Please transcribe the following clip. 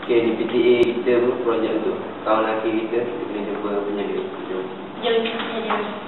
Okay, di PTA kita projek untuk tahun akhir kita kena jumpa penyedia. Jom kita jadi.